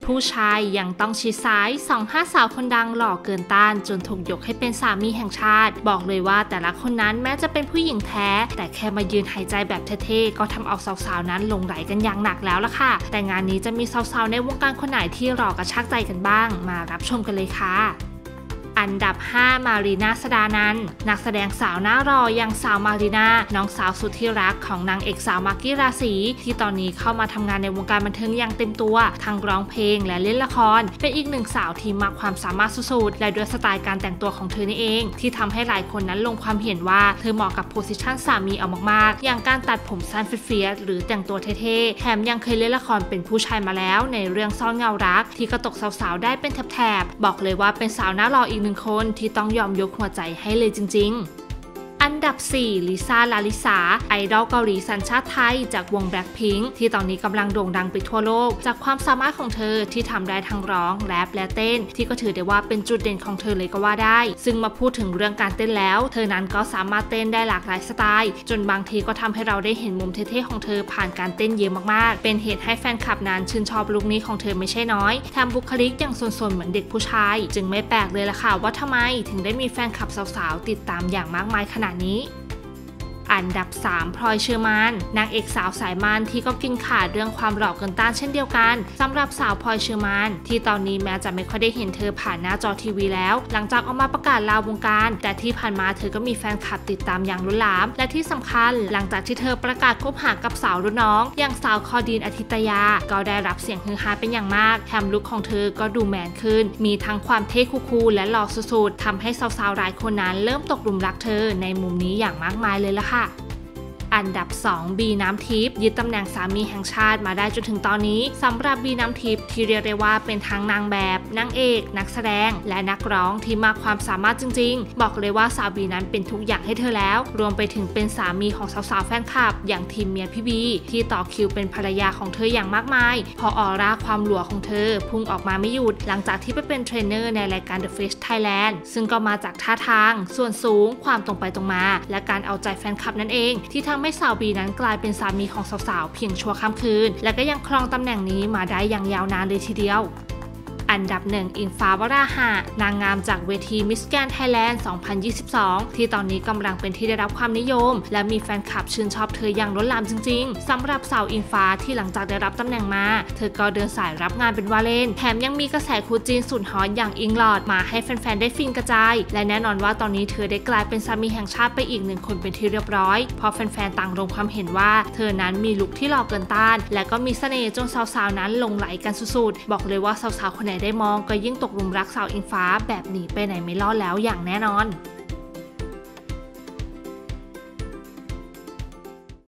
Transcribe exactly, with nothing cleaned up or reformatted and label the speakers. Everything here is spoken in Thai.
Speaker 1: ผู้ชายยังต้องชิดซ้ายสองห้าสาวคนดังหล่อเกินต้านจนถูกยกให้เป็นสามีแห่งชาติบอกเลยว่าแต่ละคนนั้นแม้จะเป็นผู้หญิงแท้แต่แค่มายืนหายใจแบบเท่ๆก็ทำเอาสาวๆนั้นหลงไหลกันอย่างหนักแล้วล่ะค่ะแต่งานนี้จะมีสาวๆในวงการคนไหนที่หล่อกระชากใจกันบ้างมารับชมกันเลยค่ะอันดับห้ามารีนาสดานันท์นักแสดงสาวหน้ารออย่างสาวมารีนาน้องสาวสุดที่รักของนางเอกสาวมากกี้ราศีที่ตอนนี้เข้ามาทำงานในวงการบันเทิงอย่างเต็มตัวทั้งร้องเพลงและเล่นละครเป็นอีกหนึ่งสาวที่มากความสามารถสุดๆและด้วยสไตล์การแต่งตัวของเธอนี่เองที่ทำให้หลายคนนั้นลงความเห็นว่าเธอเหมาะกับโพสิชันสามีเอามากๆอย่างการตัดผมสั้นเฟียสๆหรือแต่งตัวเท่ๆแถมยังเคยเล่นละครเป็นผู้ชายมาแล้วในเรื่องซ่อนเงารักที่ก็ตกสาวๆได้เป็นแถบๆบอกเลยว่าเป็นสาวหน้ารออีกหนึ่งคนที่ต้องยอมยกหัวใจให้เลยจริงๆอันดับสี่ลิซ่าลาลิสาไอดอลเกาหลีสัญชาติไทยจากวง แบล็คพิงค์ ที่ตอนนี้กำลังโด่งดังไปทั่วโลกจากความสามารถของเธอที่ทำได้ทั้งร้องแรปและเต้นที่ก็ถือได้ว่าเป็นจุดเด่นของเธอเลยก็ว่าได้ซึ่งมาพูดถึงเรื่องการเต้นแล้วเธอนั้นก็สามารถเต้นได้หลากหลายสไตล์จนบางทีก็ทำให้เราได้เห็นมุมเท่ๆของเธอผ่านการเต้นเยอะมากๆเป็นเหตุให้แฟนคลับนั้นชื่นชอบลุคนี้ของเธอไม่ใช่น้อยแถมบุคลิกยังสนๆเหมือนเด็กผู้ชายจึงไม่แปลกเลยล่ะค่ะว่าทำไมถึงได้มีแฟนคลับสาวๆติดตามอย่างมากมายขนาดนี้อันดับสามพลอยเชอร์มานนางเอกสาวสายมันที่ก็กินขาดเรื่องความหล่อเกินต้านเช่นเดียวกันสำหรับสาวพลอยเชอร์มานที่ตอนนี้แม้จะไม่ค่อยได้เห็นเธอผ่านหน้าจอทีวีแล้วหลังจากออกมาประกาศลาวงการแต่ที่ผ่านมาเธอก็มีแฟนคลับติดตามอย่างล้นหลามและที่สำคัญหลังจากที่เธอประกาศคบหากับสาวรุ่นน้องอย่างสาวคอดีนอาทิตยาก็ได้รับเสียงฮือฮาเป็นอย่างมากแถมลุคของเธอก็ดูแมนขึ้นมีทั้งความเท่คูลๆและหล่อสุดๆทำให้สาวๆหลายคนนั้นเริ่มตกหลุมรักเธอในมุมนี้อย่างมากมายเลยล่ะค่ะอันดับสองบีน้ำทิพย์ยึดตำแหน่งสามีแห่งชาติมาได้จนถึงตอนนี้สำหรับบีน้ำทิพย์ที่เรียกได้ว่าเป็นทั้งนางแบบนางเอกนักแสดงและนักร้องที่มากความสามารถจริงๆบอกเลยว่าสาวบีนั้นเป็นทุกอย่างให้เธอแล้วรวมไปถึงเป็นสามีของสาวๆแฟนคลับอย่างทีมเมียพี่บีที่ต่อคิวเป็นภรรยาของเธออย่างมากมายพอออร่าความหลัวของเธอพุ่งออกมาไม่หยุดหลังจากที่ไปเป็นเทรนเนอร์ในรายการ The Face Thailand ซึ่งก็มาจากท่าทางส่วนสูงความตรงไปตรงมาและการเอาใจแฟนคลับนั่นเองที่ทำให้สาวบีนั้นกลายเป็นสามีของสาวๆเพียงชั่วข้ามคืนและก็ยังครองตำแหน่งนี้มาได้อย่างยาวนานเลยทีเดียวอันดับหนึ่งอิงฟ้าวราหะนางงามจากเวทีมิสแกรนด์ไทยแลนด์ สองพันยี่สิบสอง ที่ตอนนี้กำลังเป็นที่ได้รับความนิยมและมีแฟนคลับชื่นชอบเธออย่างล้นหลามจริงๆสำหรับสาวอิงฟ้าที่หลังจากได้รับตำแหน่งมาเธอก็เดินสายรับงานเป็นว่าเล่นแถมยังมีกระแสคู่จีนสุดฮอตอย่างอิงลอดมาให้แฟนๆได้ฟินกระจายและแน่นอนว่าตอนนี้เธอได้กลายเป็นสามีแห่งชาติไปอีกหนึ่งคนเป็นที่เรียบร้อยเพราะแฟนๆต่างลงความเห็นว่าเธอนั้นมีลุคที่หล่อเกินต้านและก็มีเสน่ห์จนสาวๆนั้นหลงไหลกันสุดๆบอกเลยว่าสาวๆคนไหนได้มองก็ยิ่งตกหลุมรักสาวอิงฟ้าแบบหนีไปไหนไม่รอดแล้วอย่างแน่นอน